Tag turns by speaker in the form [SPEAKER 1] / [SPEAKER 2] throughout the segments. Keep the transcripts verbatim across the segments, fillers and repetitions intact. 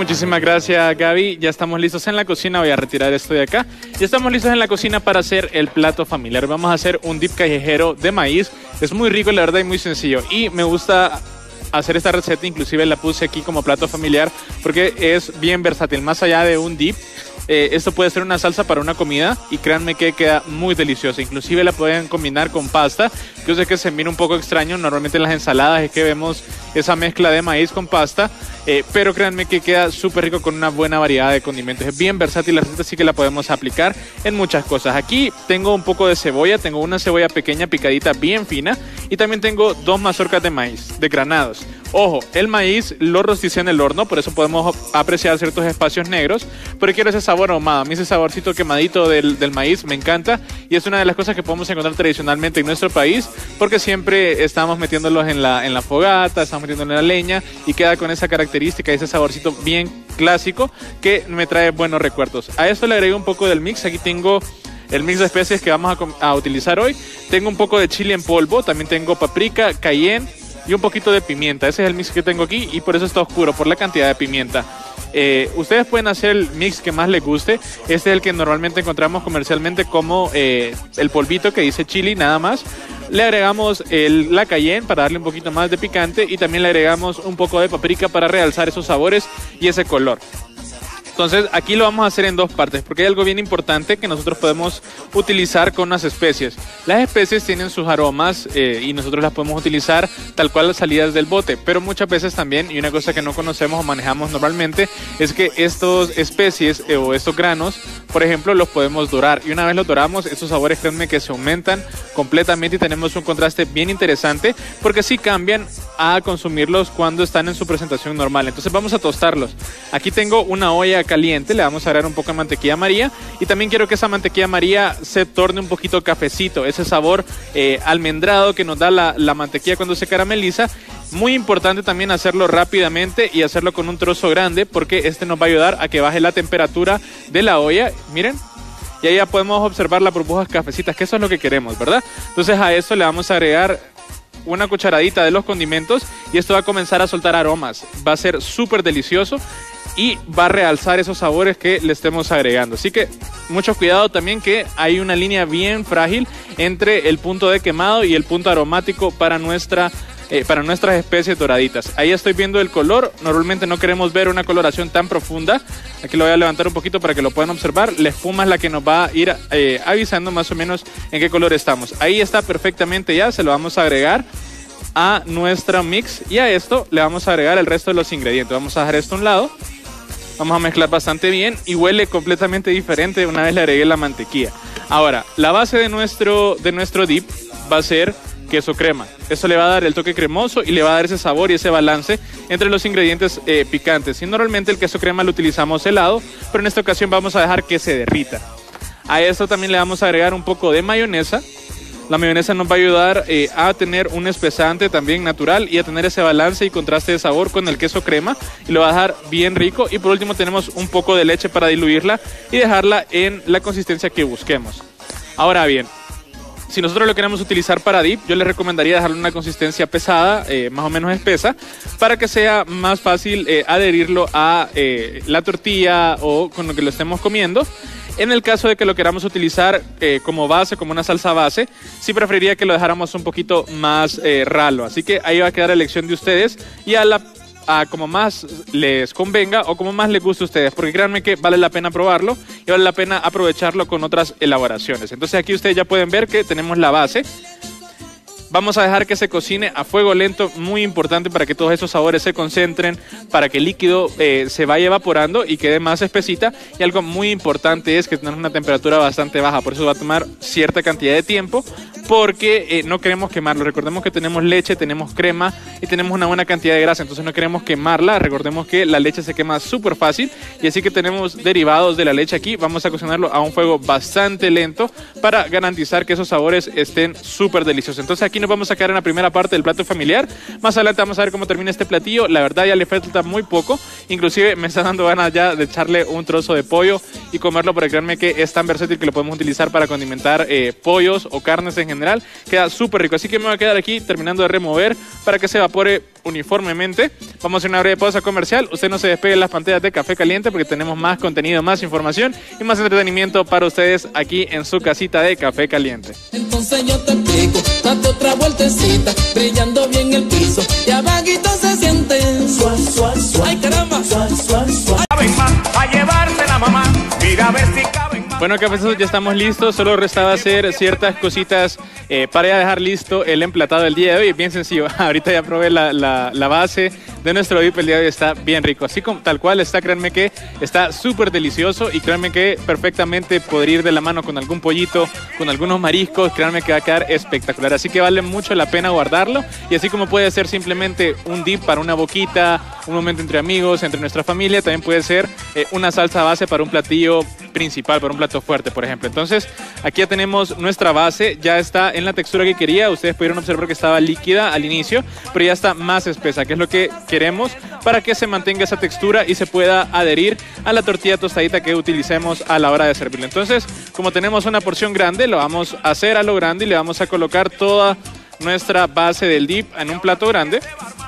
[SPEAKER 1] muchísimas gracias, Gaby. Ya estamos listos en la cocina. Voy a retirar esto de acá. Ya estamos listos en la cocina para hacer el plato familiar. Vamos a hacer un dip callejero de maíz. Es muy rico, la verdad, y muy sencillo. Y me gusta hacer esta receta, inclusive la puse aquí como plato familiar porque es bien versátil. Más allá de un dip, eh, esto puede ser una salsa para una comida y créanme que queda muy deliciosa. Inclusive la pueden combinar con pasta. Yo sé que se mira un poco extraño, normalmente en las ensaladas es que vemos esa mezcla de maíz con pasta, eh, pero créanme que queda súper rico con una buena variedad de condimentos. Es bien versátil la receta, así que la podemos aplicar en muchas cosas. Aquí tengo un poco de cebolla, tengo una cebolla pequeña picadita bien fina y también tengo dos mazorcas de maíz, de granados. Ojo, el maíz lo rosticé en el horno, por eso podemos apreciar ciertos espacios negros, pero quiero ese sabor ahumado. A mí ese saborcito quemadito del, del maíz me encanta y es una de las cosas que podemos encontrar tradicionalmente en nuestro país, porque siempre estamos metiéndolos en la, en la fogata, estamos metiéndolo en la leña y queda con esa característica, ese saborcito bien clásico que me trae buenos recuerdos. A esto le agrego un poco del mix. Aquí tengo el mix de especies que vamos a, a utilizar hoy. Tengo un poco de chile en polvo, también tengo paprika, cayenne y un poquito de pimienta. Ese es el mix que tengo aquí y por eso está oscuro, por la cantidad de pimienta. Eh, ustedes pueden hacer el mix que más les guste. Este es el que normalmente encontramos comercialmente como eh, el polvito que dice chili, nada más. Le agregamos el, la cayenne para darle un poquito más de picante y también le agregamos un poco de paprika para realzar esos sabores y ese color. Entonces aquí lo vamos a hacer en dos partes porque hay algo bien importante que nosotros podemos utilizar con las especies. Las especies tienen sus aromas eh, y nosotros las podemos utilizar tal cual las salidas del bote, pero muchas veces también, y una cosa que no conocemos o manejamos normalmente, es que estas especies eh, o estos granos, por ejemplo, los podemos dorar y una vez los doramos, estos sabores, créanme que se aumentan completamente y tenemos un contraste bien interesante porque sí cambian a consumirlos cuando están en su presentación normal. Entonces vamos a tostarlos. Aquí tengo una olla caliente, le vamos a agregar un poco de mantequilla María y también quiero que esa mantequilla María se torne un poquito cafecito, ese sabor eh, almendrado que nos da la, la mantequilla cuando se carameliza. Muy importante también hacerlo rápidamente y hacerlo con un trozo grande porque este nos va a ayudar a que baje la temperatura de la olla. Miren, y ahí ya podemos observar las burbujas cafecitas, que eso es lo que queremos, ¿verdad? Entonces a eso le vamos a agregar una cucharadita de los condimentos y esto va a comenzar a soltar aromas. Va a ser súper delicioso y va a realzar esos sabores que le estemos agregando. Así que mucho cuidado también que hay una línea bien frágil entre el punto de quemado y el punto aromático para nuestra eh, para nuestras especies doraditas. Ahí estoy viendo el color. Normalmente no queremos ver una coloración tan profunda. Aquí lo voy a levantar un poquito para que lo puedan observar. La espuma es la que nos va a ir eh, avisando más o menos en qué color estamos. Ahí está perfectamente ya. Se lo vamos a agregar a nuestra mix y a esto le vamos a agregar el resto de los ingredientes. Vamos a dejar esto a un lado. Vamos a mezclar bastante bien y huele completamente diferente una vez le agregué la mantequilla. Ahora, la base de nuestro, de nuestro dip va a ser queso crema. Eso le va a dar el toque cremoso y le va a dar ese sabor y ese balance entre los ingredientes eh, picantes. Y normalmente el queso crema lo utilizamos helado, pero en esta ocasión vamos a dejar que se derrita. A esto también le vamos a agregar un poco de mayonesa. La mayonesa nos va a ayudar eh, a tener un espesante también natural y a tener ese balance y contraste de sabor con el queso crema y lo va a dejar bien rico. Y por último tenemos un poco de leche para diluirla y dejarla en la consistencia que busquemos. Ahora bien, si nosotros lo queremos utilizar para dip, yo les recomendaría dejarle una consistencia pesada, eh, más o menos espesa, para que sea más fácil eh, adherirlo a eh, la tortilla o con lo que lo estemos comiendo. En el caso de que lo queramos utilizar eh, como base, como una salsa base, sí preferiría que lo dejáramos un poquito más eh, ralo. Así que ahí va a quedar a elección de ustedes y a la a como más les convenga o como más les guste a ustedes, porque créanme que vale la pena probarlo y vale la pena aprovecharlo con otras elaboraciones. Entonces aquí ustedes ya pueden ver que tenemos la base. Vamos a dejar que se cocine a fuego lento, muy importante para que todos esos sabores se concentren, para que el líquido eh, se vaya evaporando y quede más espesita. Y algo muy importante es que tenemos una temperatura bastante baja, por eso va a tomar cierta cantidad de tiempo, porque eh, no queremos quemarlo. Recordemos que tenemos leche, tenemos crema y tenemos una buena cantidad de grasa, entonces no queremos quemarla. Recordemos que la leche se quema súper fácil y así que tenemos derivados de la leche aquí. Vamos a cocinarlo a un fuego bastante lento para garantizar que esos sabores estén súper deliciosos. Entonces aquí nos vamos a quedar en la primera parte del plato familiar. Más adelante vamos a ver cómo termina este platillo. La verdad ya le falta muy poco, inclusive me está dando ganas ya de echarle un trozo de pollo y comerlo, porque créanme que es tan versátil que lo podemos utilizar para condimentar eh, pollos o carnes en general. Queda súper rico, así que me voy a quedar aquí terminando de remover para que se evapore uniformemente. Vamos a hacer una breve pausa comercial. Usted no se despegue en las pantallas de Café Caliente, porque tenemos más contenido, más información y más entretenimiento para ustedes aquí en su casita de Café Caliente.
[SPEAKER 2] Entonces yo te explico, date otra vueltecita, brillando bien el piso, y abajito se siente suaz, suaz, suaz. Ay, caramba, suaz, suaz, suaz.
[SPEAKER 3] Caben más, a llevarse la mamá, mira a ver si caben más.
[SPEAKER 1] Bueno, cafecitos, ya estamos listos. Solo restaba hacer ciertas cositas eh, para ya dejar listo el emplatado del día de hoy. Bien sencillo. Ahorita ya probé la, la, la base de nuestro dip el día de hoy. Está bien rico. Así como tal cual está, créanme que está súper delicioso. Y créanme que perfectamente podría ir de la mano con algún pollito, con algunos mariscos. Créanme que va a quedar espectacular. Así que vale mucho la pena guardarlo. Y así como puede ser simplemente un dip para una boquita, un momento entre amigos, entre nuestra familia, también puede ser eh, una salsa base para un platillo principal, para un plato fuerte, por ejemplo. Entonces, aquí ya tenemos nuestra base, ya está en la textura que quería. Ustedes pudieron observar que estaba líquida al inicio, pero ya está más espesa, que es lo que queremos para que se mantenga esa textura y se pueda adherir a la tortilla tostadita que utilicemos a la hora de servirlo. Entonces, como tenemos una porción grande, lo vamos a hacer a lo grande y le vamos a colocar toda nuestra base del dip en un plato grande.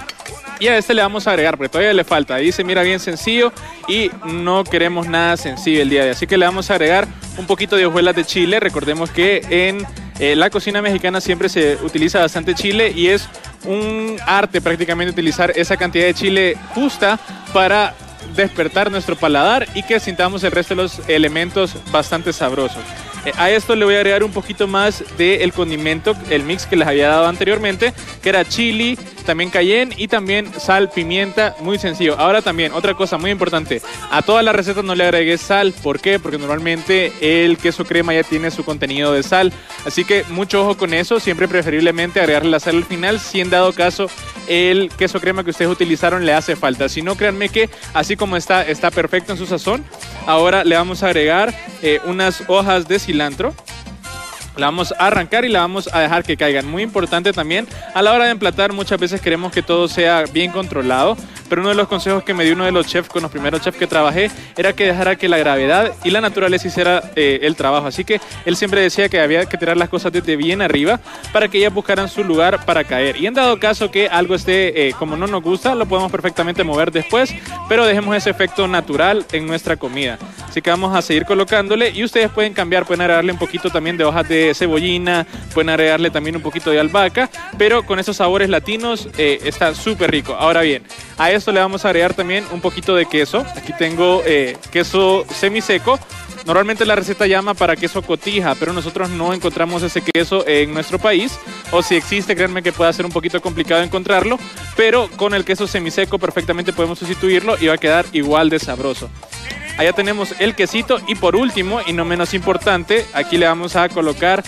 [SPEAKER 1] Y a este le vamos a agregar, porque todavía le falta. Ahí se mira bien sencillo y no queremos nada sencillo el día de hoy. Así que le vamos a agregar un poquito de hojuelas de chile. Recordemos que en eh, la cocina mexicana siempre se utiliza bastante chile y es un arte prácticamente utilizar esa cantidad de chile justa para despertar nuestro paladar y que sintamos el resto de los elementos bastante sabrosos. A esto le voy a agregar un poquito más del condimento, el mix que les había dado anteriormente, que era chili, también cayenne y también sal, pimienta, muy sencillo. Ahora también, otra cosa muy importante, a todas las recetas no le agregué sal. ¿Por qué? Porque normalmente el queso crema ya tiene su contenido de sal. Así que mucho ojo con eso, siempre preferiblemente agregarle la sal al final, si en dado caso el queso crema que ustedes utilizaron le hace falta. Si no, créanme que así como está, está perfecto en su sazón. Ahora le vamos a agregar eh, unas hojas de cilantro. La vamos a arrancar y la vamos a dejar que caigan. Muy importante también, a la hora de emplatar muchas veces queremos que todo sea bien controlado, pero uno de los consejos que me dio uno de los chefs con los primeros chefs que trabajé era que dejara que la gravedad y la naturaleza hiciera eh, el trabajo. Así que él siempre decía que había que tirar las cosas desde bien arriba para que ellas buscaran su lugar para caer. Y en dado caso que algo esté eh, como no nos gusta, lo podemos perfectamente mover después, pero dejemos ese efecto natural en nuestra comida. Así que vamos a seguir colocándole y ustedes pueden cambiar, pueden agregarle un poquito también de hojas de cebollina, pueden agregarle también un poquito de albahaca, pero con esos sabores latinos eh, está súper rico. Ahora bien, a esto le vamos a agregar también un poquito de queso. Aquí tengo eh, queso semiseco. Normalmente la receta llama para queso cotija, pero nosotros no encontramos ese queso en nuestro país, o si existe, créanme que puede ser un poquito complicado encontrarlo, pero con el queso semiseco perfectamente podemos sustituirlo y va a quedar igual de sabroso. Allá tenemos el quesito y por último, y no menos importante, aquí le vamos a colocar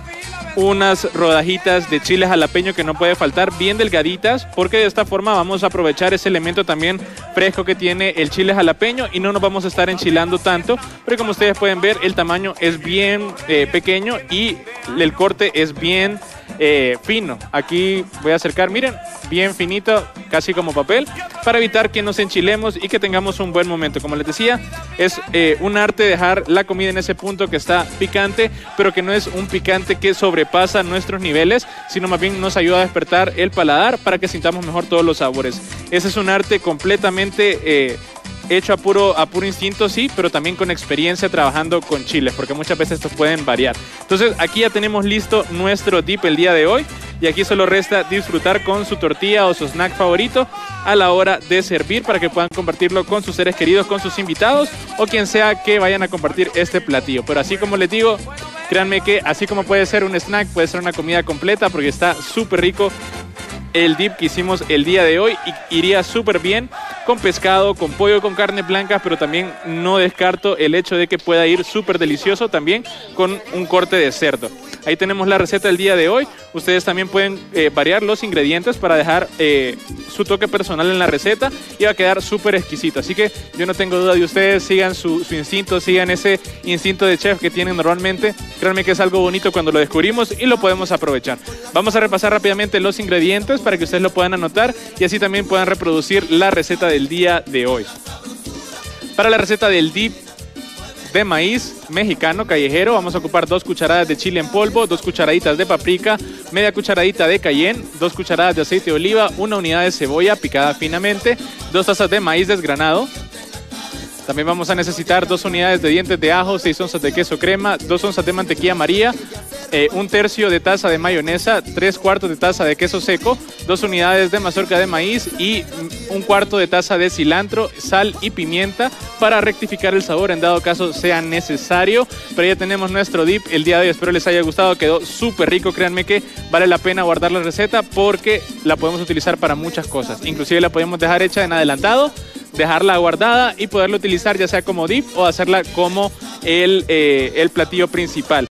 [SPEAKER 1] unas rodajitas de chile jalapeño que no puede faltar, bien delgaditas, porque de esta forma vamos a aprovechar ese elemento también fresco que tiene el chile jalapeño y no nos vamos a estar enchilando tanto, pero como ustedes pueden ver el tamaño es bien eh, pequeño y el corte es bien eh, fino. Aquí voy a acercar, miren, bien finito, casi como papel, para evitar que nos enchilemos y que tengamos un buen momento. Como les decía, es eh, un arte dejar la comida en ese punto que está picante, pero que no es un picante que sobrepasa nuestros niveles, sino más bien nos ayuda a despertar el paladar para que sintamos mejor todos los sabores. Ese es un arte completamente eh, hecho a puro, a puro instinto, sí, pero también con experiencia trabajando con chiles, porque muchas veces estos pueden variar. Entonces aquí ya tenemos listo nuestro dip el día de hoy y aquí solo resta disfrutar con su tortilla o su snack favorito a la hora de servir para que puedan compartirlo con sus seres queridos, con sus invitados o quien sea que vayan a compartir este platillo. Pero así como les digo, créanme que así como puede ser un snack, puede ser una comida completa porque está súper rico el dip que hicimos el día de hoy y iría súper bien con pescado, con pollo, con carne blanca, pero también no descarto el hecho de que pueda ir súper delicioso también con un corte de cerdo. Ahí tenemos la receta del día de hoy. Ustedes también pueden eh, variar los ingredientes para dejar eh, su toque personal en la receta y va a quedar súper exquisito. Así que yo no tengo duda de ustedes, sigan su, su instinto, sigan ese instinto de chef que tienen normalmente. Créanme que es algo bonito cuando lo descubrimos y lo podemos aprovechar. Vamos a repasar rápidamente los ingredientes para que ustedes lo puedan anotar y así también puedan reproducir la receta del día de hoy. Para la receta del dip de maíz mexicano callejero vamos a ocupar dos cucharadas de chile en polvo, dos cucharaditas de paprika, media cucharadita de cayenne, dos cucharadas de aceite de oliva, una unidad de cebolla picada finamente, dos tazas de maíz desgranado. También vamos a necesitar dos unidades de dientes de ajo, seis onzas de queso crema, dos onzas de mantequilla María, eh, un tercio de taza de mayonesa, tres cuartos de taza de queso seco, dos unidades de mazorca de maíz y un cuarto de taza de cilantro, sal y pimienta para rectificar el sabor en dado caso sea necesario. Pero ya tenemos nuestro dip el día de hoy, espero les haya gustado, quedó súper rico, créanme que vale la pena guardar la receta porque la podemos utilizar para muchas cosas, inclusive la podemos dejar hecha en adelantado, dejarla guardada y poderla utilizar ya sea como dip o hacerla como el, eh, el platillo principal.